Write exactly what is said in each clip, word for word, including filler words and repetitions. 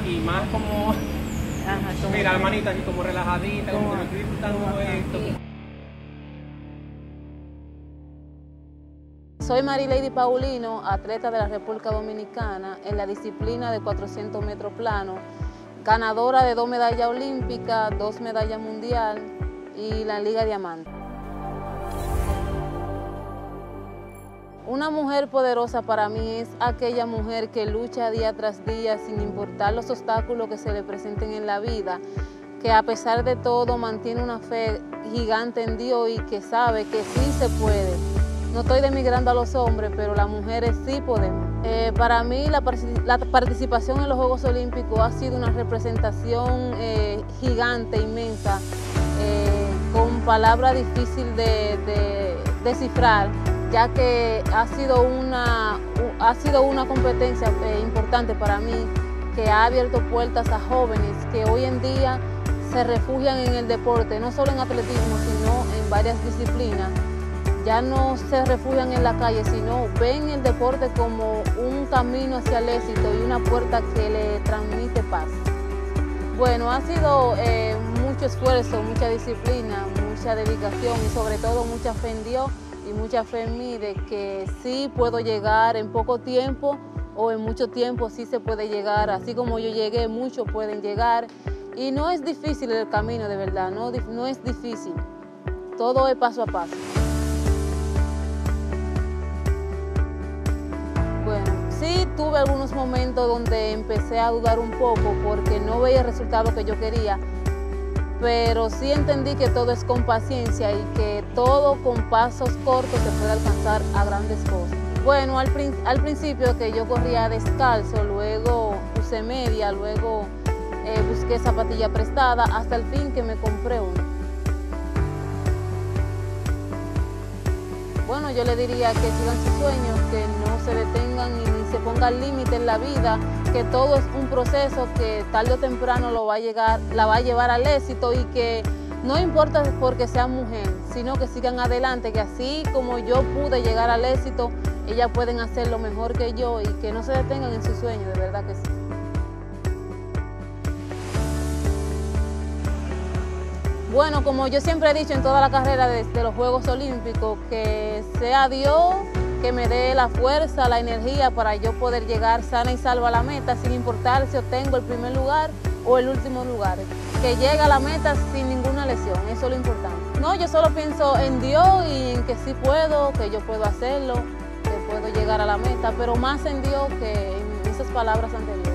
y más como, Ajá, como mira, que- la manita así como relajadita, como, Como- que me estoy disfrutando como- esto. Soy Marilady Paulino, atleta de la República Dominicana en la disciplina de cuatrocientos metros plano, ganadora de dos medallas olímpicas, dos medallas mundial y la Liga Diamante. Una mujer poderosa para mí es aquella mujer que lucha día tras día sin importar los obstáculos que se le presenten en la vida, que a pesar de todo mantiene una fe gigante en Dios y que sabe que sí se puede. No estoy denigrando a los hombres, pero las mujeres sí podemos. Eh, para mí la, la participación en los Juegos Olímpicos ha sido una representación eh, gigante, inmensa, eh, con palabras difíciles de, de descifrar, ya que ha sido una, ha sido una competencia eh, importante para mí, que ha abierto puertas a jóvenes que hoy en día se refugian en el deporte, no solo en atletismo, sino en varias disciplinas. Ya no se refugian en la calle, sino ven el deporte como un camino hacia el éxito y una puerta que le transmite paz. Bueno, ha sido eh, mucho esfuerzo, mucha disciplina, mucha dedicación y sobre todo mucha fe en Dios y mucha fe en mí de que sí puedo llegar en poco tiempo o en mucho tiempo sí se puede llegar. Así como yo llegué, muchos pueden llegar y no es difícil el camino, de verdad, no, no es difícil. Todo es paso a paso. Bueno, sí tuve algunos momentos donde empecé a dudar un poco porque no veía el resultado que yo quería, pero sí entendí que todo es con paciencia y que todo con pasos cortos se puede alcanzar a grandes cosas. Bueno, al, al principio que yo corría descalzo, luego usé media, luego eh, busqué zapatilla prestada, hasta el fin que me compré una. Bueno, yo le diría que sigan sus sueños, que no se detengan y ni se pongan límite en la vida, que todo es un proceso que tarde o temprano lo va a llegar, la va a llevar al éxito y que no importa porque sea mujer, sino que sigan adelante, que así como yo pude llegar al éxito, ellas pueden hacerlo mejor que yo y que no se detengan en sus sueños, de verdad que sí. Bueno, como yo siempre he dicho en toda la carrera de, de los Juegos Olímpicos, que sea Dios que me dé la fuerza, la energía para yo poder llegar sana y salva a la meta, sin importar si obtengo el primer lugar o el último lugar. Que llegue a la meta sin ninguna lesión, eso es lo importante. No, yo solo pienso en Dios y en que sí puedo, que yo puedo hacerlo, que puedo llegar a la meta, pero más en Dios que en esas palabras anteriores.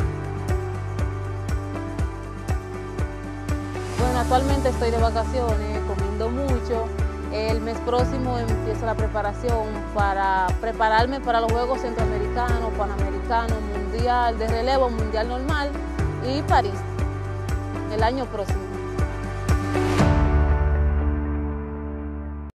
Bueno, actualmente estoy de vacaciones, comiendo mucho. El mes próximo empiezo la preparación para prepararme para los Juegos Centroamericanos, Panamericanos, Mundial de relevo, Mundial normal y París, el año próximo.